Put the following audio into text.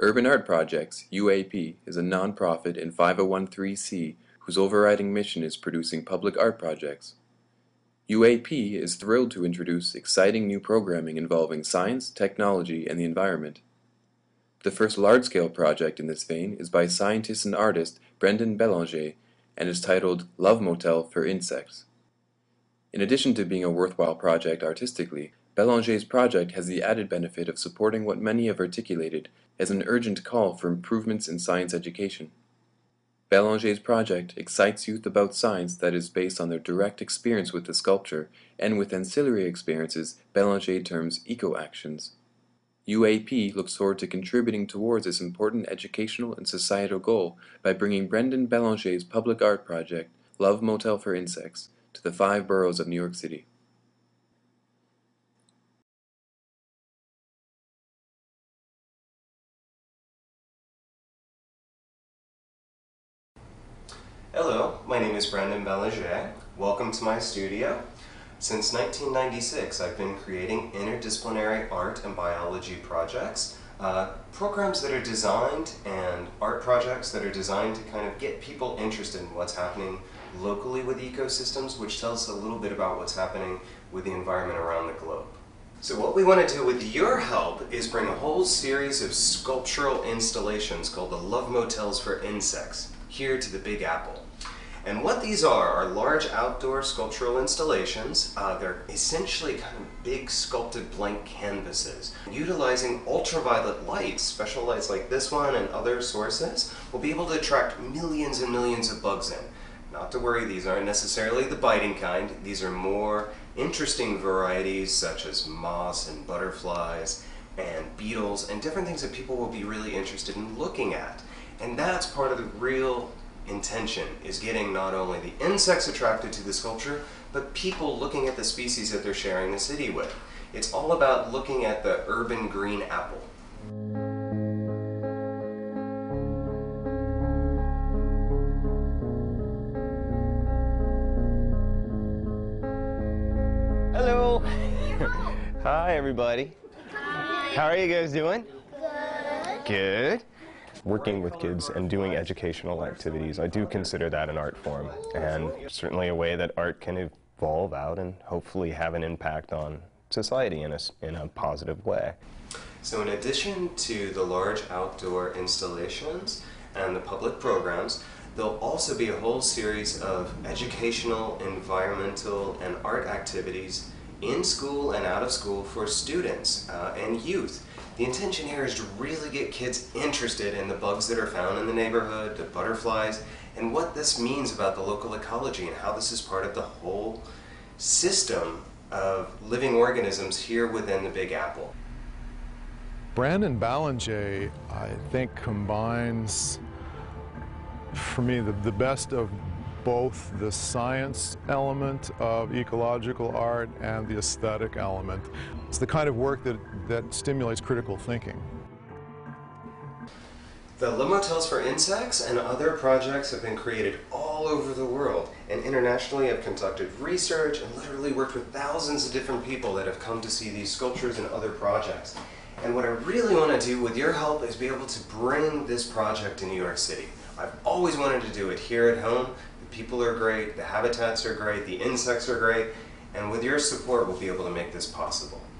Urban Art Projects, UAP, is a non-profit and 501(c) whose overriding mission is producing public art projects. UAP is thrilled to introduce exciting new programming involving science, technology, and the environment. The first large-scale project in this vein is by scientist and artist Brandon Ballengee and is titled Love Motel for Insects. In addition to being a worthwhile project artistically, Ballengee's project has the added benefit of supporting what many have articulated as an urgent call for improvements in science education. Ballengee's project excites youth about science that is based on their direct experience with the sculpture and with ancillary experiences Ballengee terms eco-actions. UAP looks forward to contributing towards this important educational and societal goal by bringing Brandon Ballengee's public art project, Love Motel for Insects, to the 5 boroughs of New York City. Hello, my name is Brandon Ballengee. Welcome to my studio. Since 1996, I've been creating interdisciplinary art and biology projects, programs that are designed and art projects that are designed to kind of get people interested in what's happening locally with ecosystems, which tells us a little bit about what's happening with the environment around the globe. So what we want to do with your help is bring a whole series of sculptural installations called the Love Motels for Insects here to the Big Apple. And what these are large outdoor sculptural installations. They're essentially kind of big sculpted blank canvases. Utilizing ultraviolet lights, special lights like this one and other sources, will be able to attract millions and millions of bugs in. Not to worry, these aren't necessarily the biting kind. These are more interesting varieties such as moths and butterflies and beetles and different things that people will be really interested in looking at. And that's part of the real intention, is getting not only the insects attracted to the sculpture, but people looking at the species that they're sharing the city with. It's all about looking at the urban green apple. Hello! Hi everybody. Hi. How are you guys doing? Good. Good. Working with kids and doing educational activities, I do consider that an art form, and certainly a way that art can evolve out and hopefully have an impact on society in a positive way. So in addition to the large outdoor installations and the public programs, there'll also be a whole series of educational, environmental, and art activities in school and out of school for students and youth. The intention here is to really get kids interested in the bugs that are found in the neighborhood, the butterflies, and what this means about the local ecology and how this is part of the whole system of living organisms here within the Big Apple. Brandon Ballengee, I think, combines, for me, the best of both the science element of ecological art and the aesthetic element. It's the kind of work that stimulates critical thinking. The Love Motels for Insects and other projects have been created all over the world, and internationally have conducted research and literally worked with thousands of different people that have come to see these sculptures and other projects. And what I really want to do with your help is be able to bring this project to New York City. I've always wanted to do it here at home. The people are great, the habitats are great, the insects are great, and with your support we'll be able to make this possible.